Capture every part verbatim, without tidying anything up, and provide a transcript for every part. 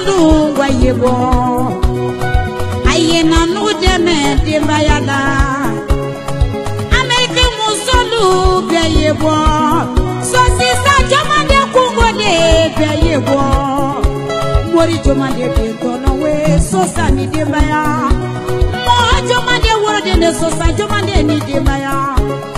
Manyolu wayebo aye nanu deme dembayala Amerike musolu beyebo so sisa jamande kungode beyebo mori jamande betono we so sani dembaya mo jamande worde ne so sa jamande ni dembaya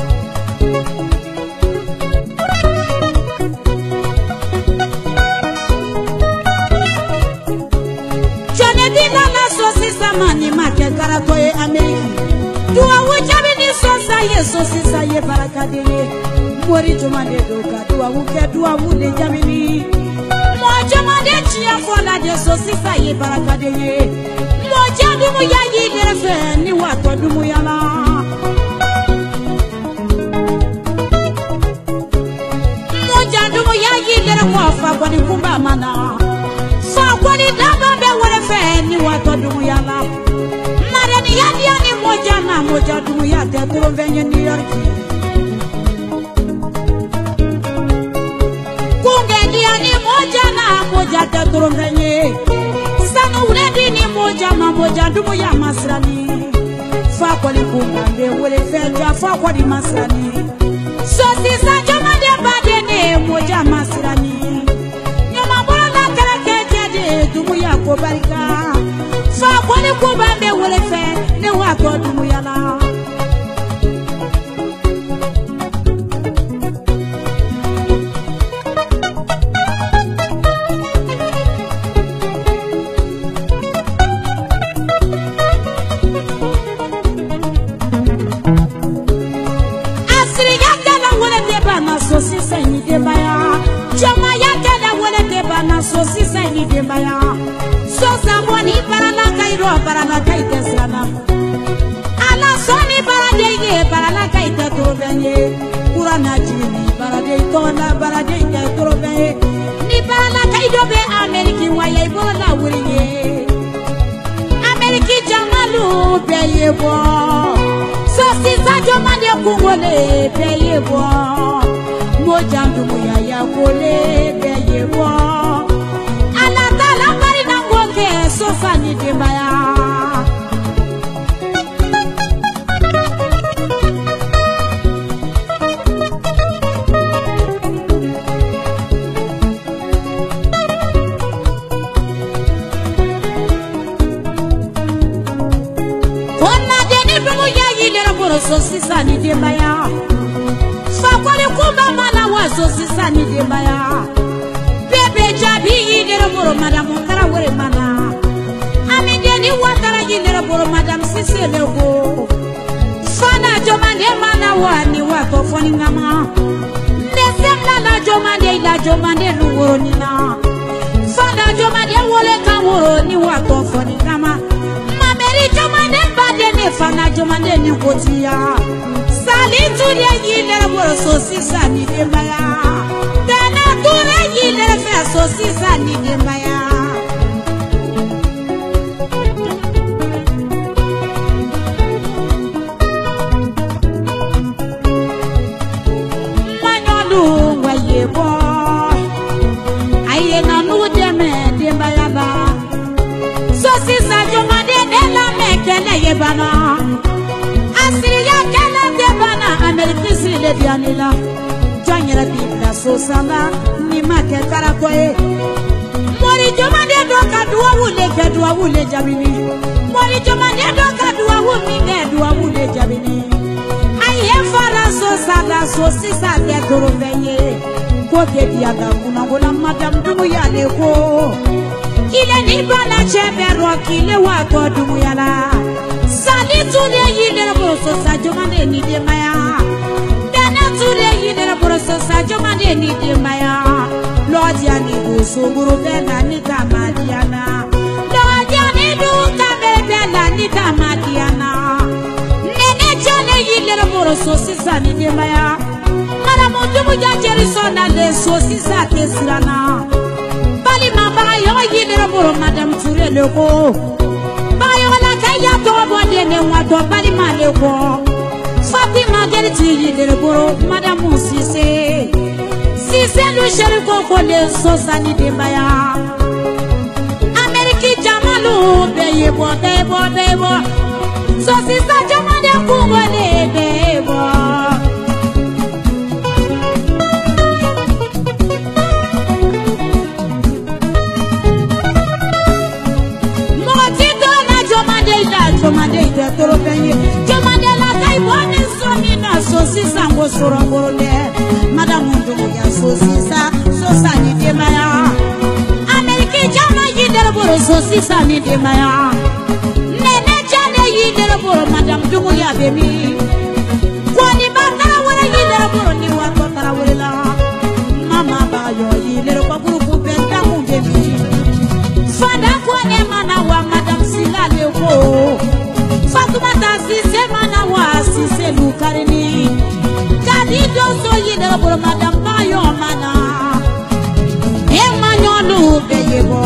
mani make karakoye Ameriki duwa wujabi ni sosa ye sosisa ye barakade mori jomande doka duwa wuke duwa wude jamini mo jomande chia fola de sosisa ye barakade mo jadumu ya yi derefe ni wato dumu yala mo jadumu ya yi derefe fa kwani kumba mana fa kwani daba be werefe ni wato dumu yala marani yadi ani moja na moja dumu ya te turovenye New York kunge di ani moja na moja te turovenye sanu uredi ni moja na moja dumu ya masrani fa kwani kumba be werefe ja fa kwani masrani so sisa jama de bade ne moja masrani nyama bora kara keje dumu ya ko barika fa kwani kumba be werefe ne wa ko dumu ya la sosisa ni debaya chama yake da wole debana sosisa ni debaya sosa boni barana kairo barana kaite sana ala soni barade ye barana kaite tobenye kurana jini barade tona barade ye tobenye ni barana kaido be Ameriki waye bola wuriye Ameriki jamalu beye bo sosisa jomade kungole beye bo moja ndumu ya ya kole beyebo alatala mari na ngoke sosa ni dembaya kona deni ndumu ya yile boro sosisa ni dembaya fakwani kumba mana waso sisa ni dembaya bebe jabi yidere boro madam kara wore mana amideni watara yidere boro madam sisele go fana jomande mana wani wato foni ngama nesemla la jomande ila jomande luworo nina fana jomande wole ka woro ni wato foni ngama mameri jomande bade ne fana jomande ni kotia salitu de yile boro sosisa ni dembaya dana ture yile fe sosisa ni dembaya Manyolu wayebo aye na nu deme dembaya ba sosisa jomande de la mekele yebana asiri ya Ameriki sile dianila janyera bibla sosana ni make karakoye mori jomande doka duwa wule ke duwa wule jabini mori jomande doka duwa wule ke duwa wule jabini aye fara sosala sosisa de korovenye ko ke diaga kuna gola madam dumu yale ko ile ni bana chebe rokile wa ko dumu yala salitu de yile boro sosa jomande ni de maya Sosa jomande ni dembaya Lordia ni usunguru bena ni kamadiana Lordia ni duka bebela ni kamadiana Nene chane yile boro sosisa ni dembaya Mara mutumu jajeri sona le sosisa kesirana Bali mabayo yile boro madam ture leko Bayo la kaya tobo dene wato bali maleko Fatima Gerti yile boro madam Sise Sise lu sheri koko le sosa ni dembaya sorongorone madam ndumu ya sosisa sosani de maya Ameriki jama yidere boro sosisa ni de maya nene jane yidere boro madam ndumu ya bemi kwani batara wala yidere boro ni wa tara wala mama bayo yidere kwa groupe benta mu bemi fada kwani mana wa madam silale ko Fatumata sise mana wa sise lukarini Kadi doso yidere boro madam bayo mana Ema nyonu beyebo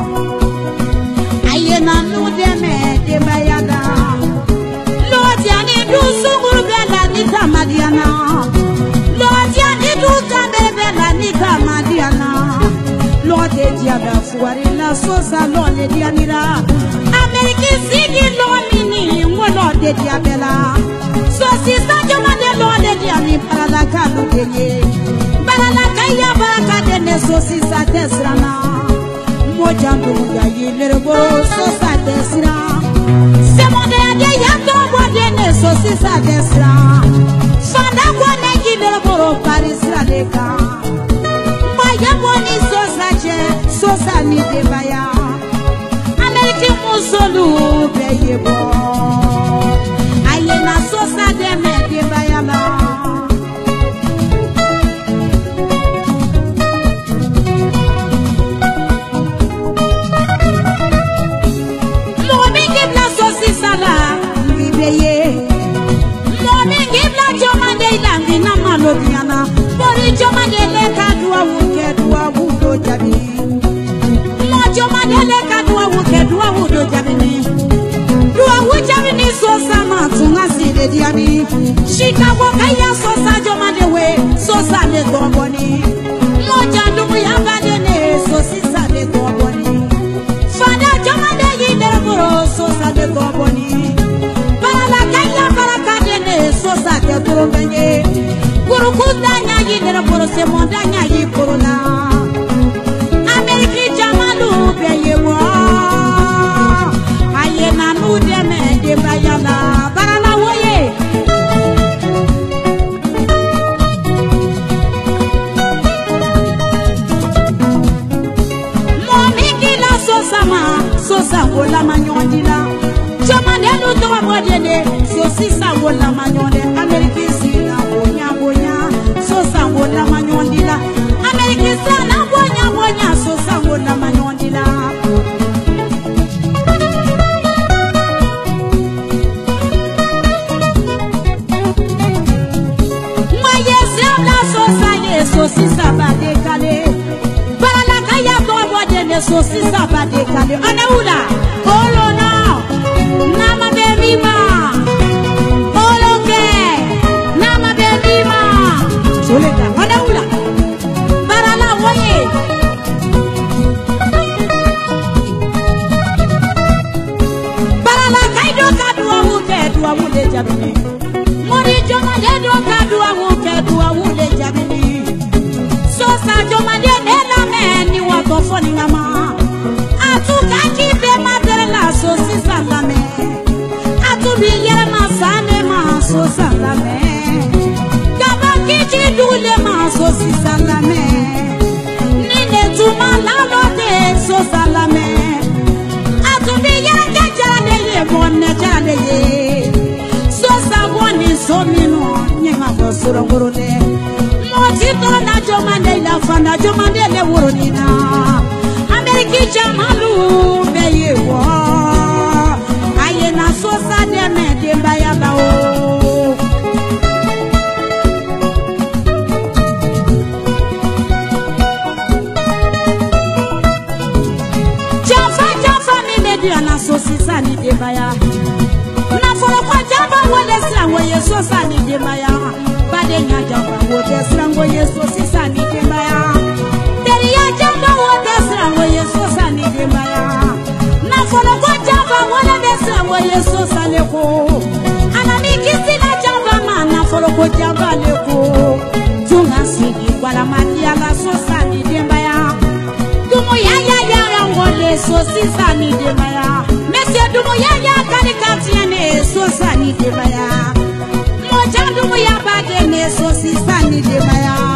Ayena nu deme debayada Lodi ani du sunguru bela ni kamadiana Lodi ani du kamere bela ni kamadiana Lodi diaba fuwari la sosa lole dianira Ameriki sigi lomini ngolode diabela So sista jomade lole diani parala kalu denye Parala kaya baraka dene so sista tesrana Mojambu ya yilere bo so sa tesra Semonde ade yato bo dene so sista tesra Fanda kone yilere bo parisra leka Maya boni so sa je so sa ni debaya Ameriki musolu beyebo Ayena sosa deme debayala Lomi gibla sosi sala Bibeye Lomi gibla jomande ilangi na malodiana Bori jomande leka duwa wuke duwa wudo jabi Jomande leka duwa wuke duwa wudo jabini Duwa wujabini sosa matunga side diabi Chicago kaya sosa jomande we sosa le goboni Moja ndumu ya badene sosisa le goboni Fada jomande yidere boro sosa le goboni Parala kaya baraka dene sosa te turumbenge Kurukuda nya yidere boro se monda nya yiporona Ameriki jamalu beyewa Ayena nu deme de bayala Barala woye Momiki la sosama Sosa wola manyondila Jomane nu towa modene Sosisa wola manyonde Ameriki sina bonya bonya Sosa wola manyondila Ameriki sana bonya bonya Sosa wola manyondila Mwaye sebla sosa ye Sosisa badekale Barala kaya bobo dene Sosisa badekale Anaula Olona Nama bebima Oloke Nama bebima Soleta Anaula Barala woye Barala kaido kadua wuke dua wule jabini Mori joma de do kadua wuke dua wule jabini Sosa joma de nela meni wako foni ngama Atuka kibe madere la sosisa lame Atubi yere masane ma sosa lame Gaba kichi dule ma sosisa lame Nine tuma lalo de sosa lame Atubi yere kejara de ye bonne jara de ye Sosa boni somino Nyema go sorongorone Motito na jomande la fana jomande le woronina Ameriki jamalu beyewo Ayena sosa deme de bayaba o Jafa jafa mi mediana sosisa ni de baya Na folo kwa jamba wole srango ye sosa ni de baya Bade nya jamba wole srango ye sosisa ni de baya Teri ya jamba wole srango ye sosa ni de baya Na folo kwa jamba wole srango ye sosa leko Anamiki sina jamba ma na folo kwa jamba leko Tunga sigi kwa la matia la sosa ni de baya Dumu ya ya ya ngole sosisa ni de baya Monsieur dumu ya ya kanikati ane sosa ni de baya Moja dumu ya bagene so sisan ni de maya